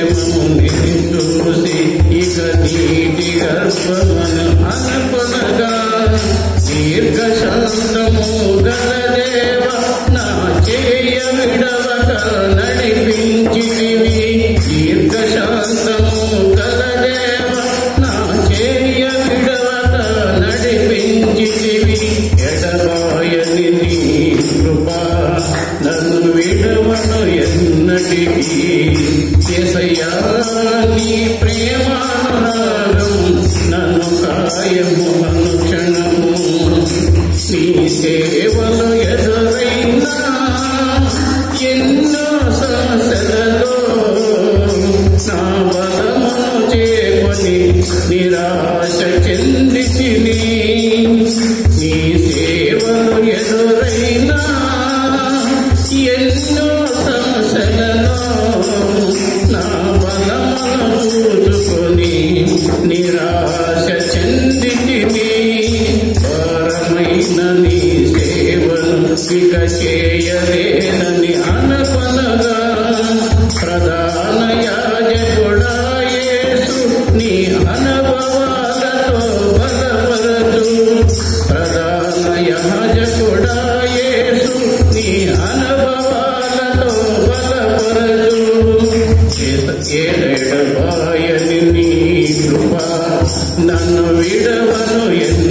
క్షేమము చూసి ఇక నీటి గర్భమను అనుకునగా దీర్ఘశాంతము గల దేవ నా చేయ విడవక నడిపించితివి. దీర్ఘశాంతము గల దేవ నా చేయ విడవక నడిపించితివి. ఎడబాయని నీ కృపా నన్ను విడవను ఎన్నటికీ. యేసయ్యా నీ ప్రేమానురాగం నన్ను కాయము అనుక్షణము. నీ సేవలు ఎదురైనా ఎన్నో సమస్యలలో నా బలమును చేకొని నిరాశ చెందితిని. నీ సేవలు ఎదురైనా ఎన్నో సమస్యలలో నా బలమును చూసుకొని నిరాశ చెందితిని. భారమైన నీ సేవను ఇక చేయలేనని అనుకొనగా ప్రధాన యాజకుడా యేసు నీ అనుభవాలతో బలపరచు. ప్రధాన యాజకుడా యేసు నీ అనుభవాలతో బలపరచు. ఎడబాయని నీ కృప నన్ను విడవను